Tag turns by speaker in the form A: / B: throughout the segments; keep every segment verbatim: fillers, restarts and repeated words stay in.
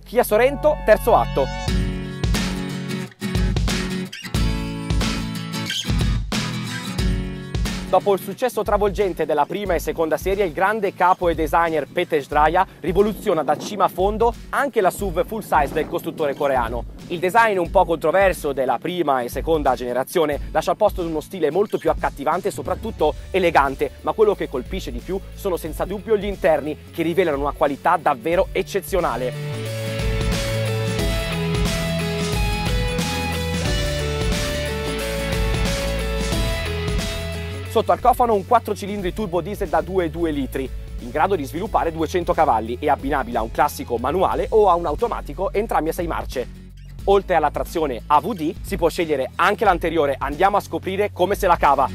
A: Kia Sorento, terzo atto. Dopo il successo travolgente della prima e seconda serie, il grande capo e designer Petr Zdraja rivoluziona da cima a fondo anche la S U V full size del costruttore coreano. Il design un po' controverso della prima e seconda generazione lascia posto ad uno stile molto più accattivante e soprattutto elegante, ma quello che colpisce di più sono senza dubbio gli interni, che rivelano una qualità davvero eccezionale. Sotto al cofano un quattro cilindri turbo diesel da due virgola due litri, in grado di sviluppare duecento cavalli e abbinabile a un classico manuale o a un automatico entrambi a sei marce. Oltre alla trazione A V D si può scegliere anche l'anteriore, andiamo a scoprire come se la cava.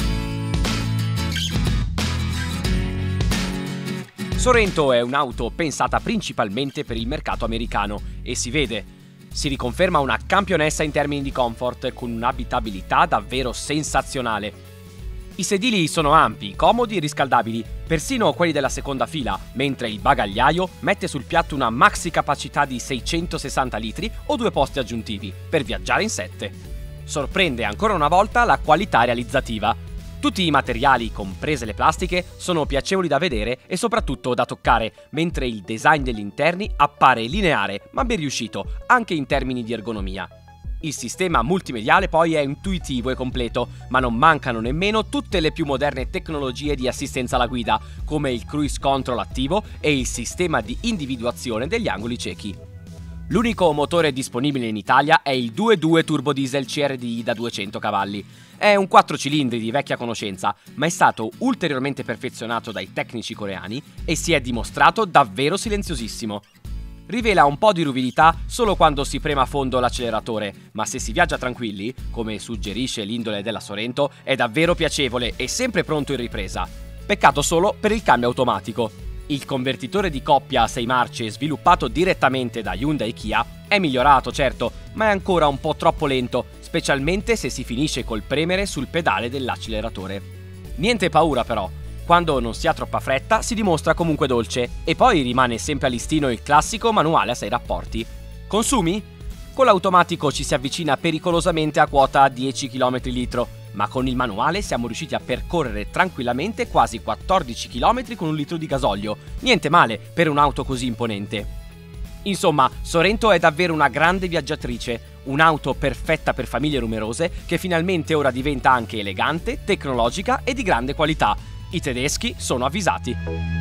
B: Sorento è un'auto pensata principalmente per il mercato americano e si vede. Si riconferma una campionessa in termini di comfort con un'abitabilità davvero sensazionale. I sedili sono ampi, comodi e riscaldabili, persino quelli della seconda fila, mentre il bagagliaio mette sul piatto una maxi capacità di seicentosessanta litri o due posti aggiuntivi, per viaggiare in sette. Sorprende ancora una volta la qualità realizzativa. Tutti i materiali, comprese le plastiche, sono piacevoli da vedere e soprattutto da toccare, mentre il design degli interni appare lineare ma ben riuscito, anche in termini di ergonomia. Il sistema multimediale poi è intuitivo e completo, ma non mancano nemmeno tutte le più moderne tecnologie di assistenza alla guida, come il cruise control attivo e il sistema di individuazione degli angoli ciechi. L'unico motore disponibile in Italia è il due virgola due turbo diesel C R D I da duecento cavalli. È un quattro cilindri di vecchia conoscenza, ma è stato ulteriormente perfezionato dai tecnici coreani e si è dimostrato davvero silenziosissimo. Rivela un po' di ruvidità solo quando si prema a fondo l'acceleratore, ma se si viaggia tranquilli, come suggerisce l'indole della Sorento, è davvero piacevole e sempre pronto in ripresa. Peccato solo per il cambio automatico. Il convertitore di coppia a sei marce sviluppato direttamente da Hyundai Kia è migliorato, certo, ma è ancora un po' troppo lento, specialmente se si finisce col premere sul pedale dell'acceleratore. Niente paura però. Quando non si ha troppa fretta si dimostra comunque dolce e poi rimane sempre a listino il classico manuale a sei rapporti. Consumi? Con l'automatico ci si avvicina pericolosamente a quota dieci chilometri litro, ma con il manuale siamo riusciti a percorrere tranquillamente quasi quattordici chilometri con un litro di gasolio. Niente male per un'auto così imponente. Insomma, Sorento è davvero una grande viaggiatrice, un'auto perfetta per famiglie numerose che finalmente ora diventa anche elegante, tecnologica e di grande qualità. I tedeschi sono avvisati.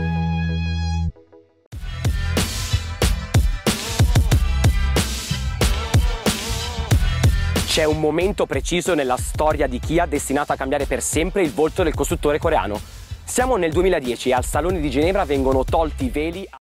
A: C'è un momento preciso nella storia di Kia destinato a cambiare per sempre il volto del costruttore coreano. Siamo nel duemiladieci e al Salone di Ginevra vengono tolti i veli